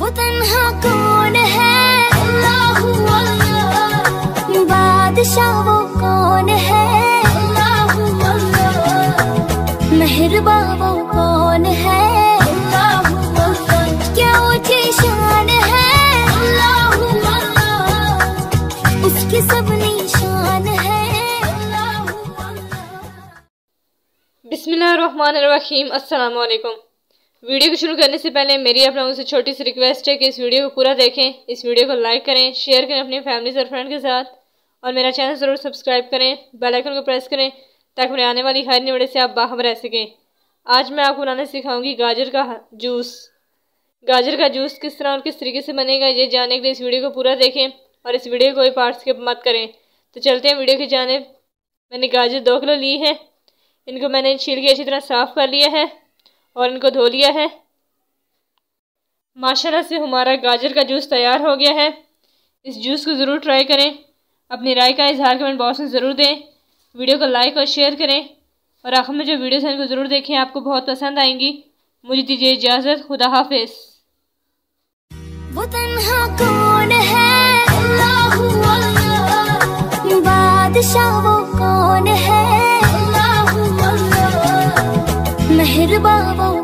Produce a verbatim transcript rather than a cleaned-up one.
वो तन्हा कौन है, अल्लाहु अल्लाह। बादशाह वो कौन है, अल्लाहु अल्लाह। मेहरबा वो कौन है, अल्लाहु अल्लाह। क्या ऊंची शान है, अल्लाहु अल्लाह। उसकी सब निशान है, अल्लाहु अल्लाह। बिस्मिल्लाहिर्रहमानिर्रहीम। अस्सलाम वालेकुम। वीडियो को शुरू करने से पहले मेरी आप लोगों से छोटी सी रिक्वेस्ट है कि इस वीडियो को पूरा देखें, इस वीडियो को लाइक करें, शेयर करें अपनी फैमिली और फ्रेंड के साथ, और मेरा चैनल ज़रूर सब्सक्राइब करें, बेल आइकन को प्रेस करें ताकि मेरे आने वाली हर नई वीडियो से आप बाखबर रह सकें। आज मैं आपको बनाना सिखाऊंगी गाजर का जूस। गाजर का जूस किस तरह और किस तरीके से बनेगा, ये जानने के लिए इस वीडियो को पूरा देखें और इस वीडियो को कोई पार्ट स्किप मत करें। तो चलते हैं वीडियो की जानिब। मैंने गाजर दो किलो ली है, इनको मैंने छील के अच्छी तरह साफ़ कर लिया है और इनको धो लिया है। माशाल्लाह से हमारा गाजर का जूस तैयार हो गया है। इस जूस को ज़रूर ट्राई करें, अपनी राय का इजहार कमेंट बॉक्स में ज़रूर दें, वीडियो को लाइक और शेयर करें और आखिर में जो वीडियोस हैं इनको ज़रूर देखें, आपको बहुत पसंद आएंगी। मुझे दीजिए इजाज़त, खुदा हाफिज़। वो तन्हा कौन है, अल्लाहु अल्लाह। बादशाह वो कौन है, अल्लाहु अल्लाह। मेहरबा वो